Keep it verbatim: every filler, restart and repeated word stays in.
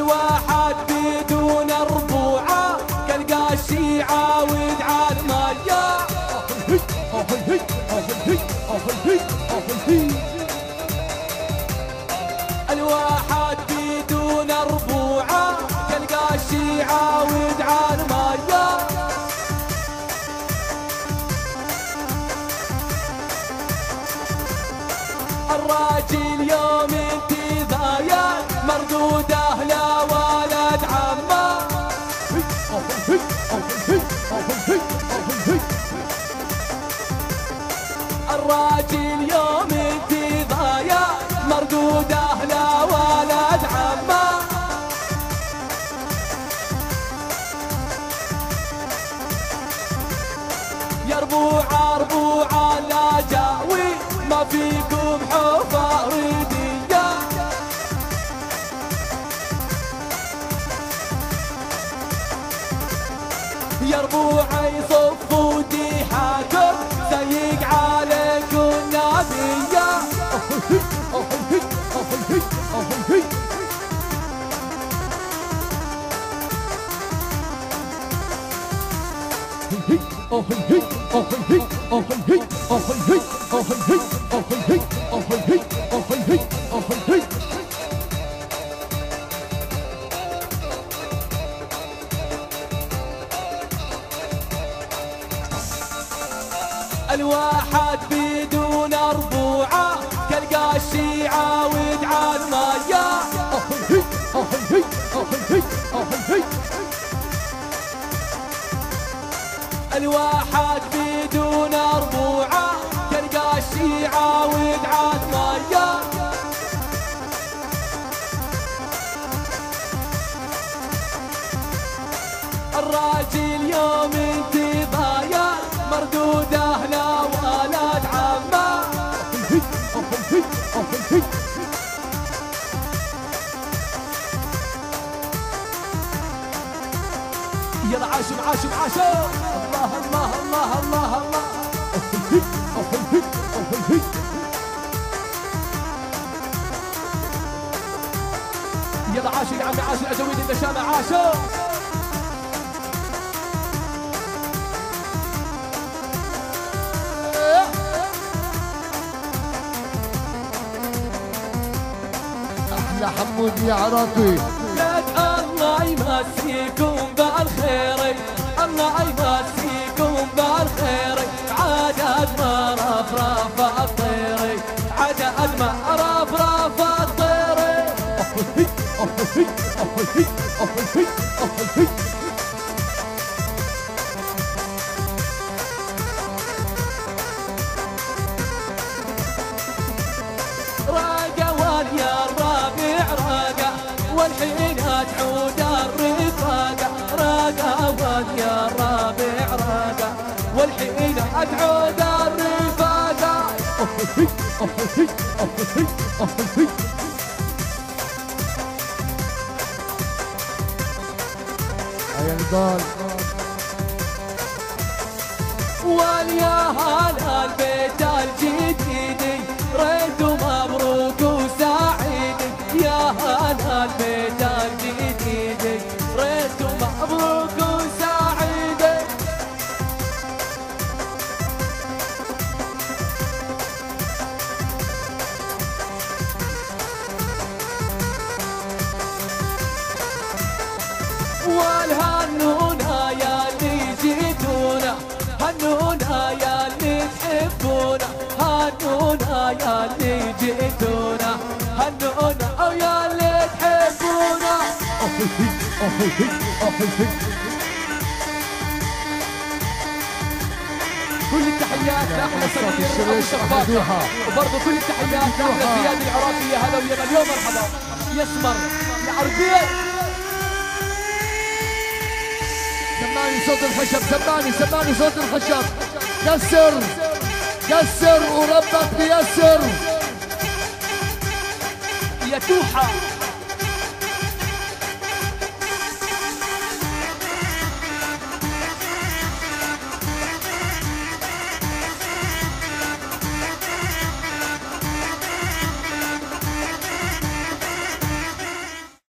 الواحد بدون ربوعه كالقاشي يعاود على المية. الواحد بدون ربوعه كالقاشي يعاود على المية. الراجل يوم انت ضايع مردوده لا ولد عمه. الراجل يوم انت ضايع مردوده لا ولد عمه. يا ربوعه ربوعه لا جاوي ما فيكم حفا ردية. يا ربوعه يصفوا ديحاكم سيق عليكم نبية. الواحد بدون ربوعه كالقاشي يعاود على المية. الواحد بدون ربوعه كالقاشي يعاود على المية. الراجل يوم انت ضايع مردوده لا ولد عمه. يلا عاشم عاشم عاشم. الله الله الله الله الله. يلا عاشر يا عمي عاشر اجويد النشامه عاشر. احلى حمود يا عراقي. الله يمسيكم بالخير الله يمسيكم بالخير. عدد ما رفرف الطير عدد ما رفرف الطير. راقة واليا الرابع راقة والحين تعود الرفاقة. راقة واليا الرابع راقة والحين تعود الرفاقة. يا نضال واليا هلا البيت الجديد ريت مبروك وسعيد. يا هلا البيت الجديد ريت مبروك وسعيد. والهنونا يا اللي جيتونا هنونا يا اللي تحبونا. هنونا يا اللي جيتونا هنونا او يا اللي تحبونا. كل التحيات لاحلى سمير ابو شخباطه وبرضه كل التحيات لاحلى زياد العراقي. يا هلا ويا مليون مرحبا. يسمر يا عربيه. سمعني صوت الخشب. سمعني سمعني صوت الخشب. كسر كسر وربك بيسر يا توحة.